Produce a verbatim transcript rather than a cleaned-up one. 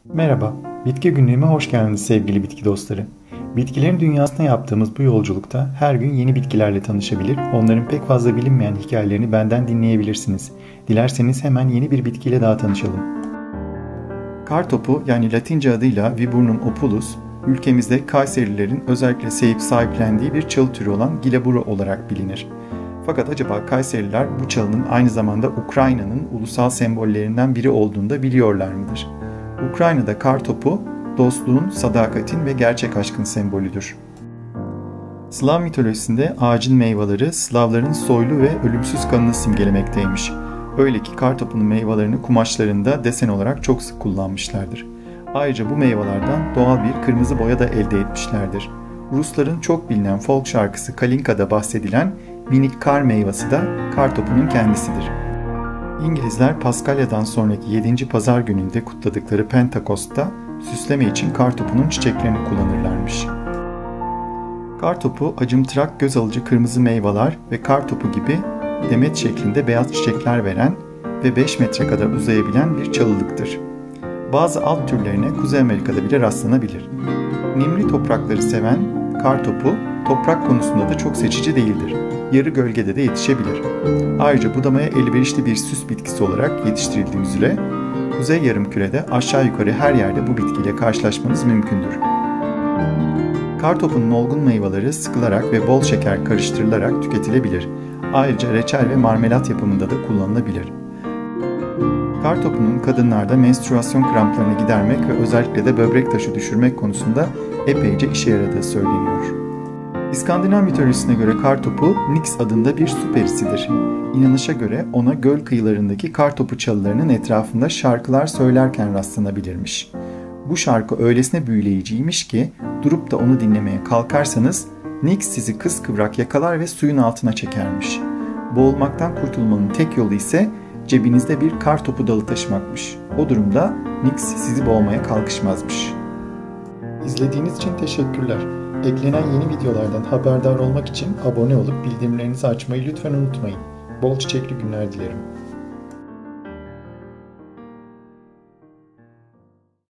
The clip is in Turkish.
Merhaba, Bitki Günlüğü'me hoş geldiniz sevgili bitki dostları. Bitkilerin dünyasına yaptığımız bu yolculukta her gün yeni bitkilerle tanışabilir, onların pek fazla bilinmeyen hikayelerini benden dinleyebilirsiniz. Dilerseniz hemen yeni bir bitkiyle daha tanışalım. Kartopu yani Latince adıyla Viburnum opulus, ülkemizde Kayserilerin özellikle sevip sahiplendiği bir çalı türü olan Gilabura olarak bilinir. Fakat acaba Kayseriler bu çalının aynı zamanda Ukrayna'nın ulusal sembollerinden biri olduğunu da biliyorlar mıdır? Ukrayna'da kartopu, dostluğun, sadakatin ve gerçek aşkın sembolüdür. Slav mitolojisinde ağacın meyveleri Slavların soylu ve ölümsüz kanını simgelemekteymiş. Öyle ki kartopunun meyvelerini kumaşlarında desen olarak çok sık kullanmışlardır. Ayrıca bu meyvelerden doğal bir kırmızı boya da elde etmişlerdir. Rusların çok bilinen folk şarkısı Kalinka'da bahsedilen minik kar meyvesi de kartopunun kendisidir. İngilizler Paskalya'dan sonraki yedinci pazar gününde kutladıkları Pentakost'ta süsleme için kartopunun çiçeklerini kullanırlarmış. Kartopu acımtırak göz alıcı kırmızı meyveler ve kartopu gibi demet şeklinde beyaz çiçekler veren ve beş metre kadar uzayabilen bir çalılıktır. Bazı alt türlerine Kuzey Amerika'da bile rastlanabilir. Nemli toprakları seven kartopu toprak konusunda da çok seçici değildir. Yarı gölgede de yetişebilir. Ayrıca budamaya elverişli bir süs bitkisi olarak yetiştirildiği üzere Kuzey Yarımküre'de aşağı yukarı her yerde bu bitkiyle karşılaşmanız mümkündür. Kartopunun olgun meyveleri sıkılarak ve bol şeker karıştırılarak tüketilebilir. Ayrıca reçel ve marmelat yapımında da kullanılabilir. Kartopunun kadınlarda menstrüasyon kramplarını gidermek ve özellikle de böbrek taşı düşürmek konusunda epeyce işe yaradığı söyleniyor. İskandinav mitolojisine göre kartopu Nyx adında bir su perisidir. İnanışa göre ona göl kıyılarındaki kartopu çalılarının etrafında şarkılar söylerken rastlanabilirmiş. Bu şarkı öylesine büyüleyiciymiş ki durup da onu dinlemeye kalkarsanız Nyx sizi kıskıvrak yakalar ve suyun altına çekermiş. Boğulmaktan kurtulmanın tek yolu ise cebinizde bir kartopu dalı taşımakmış. O durumda Nyx sizi boğmaya kalkışmazmış. İzlediğiniz için teşekkürler. Eklenen yeni videolardan haberdar olmak için abone olup bildirimlerinizi açmayı lütfen unutmayın. Bol çiçekli günler dilerim.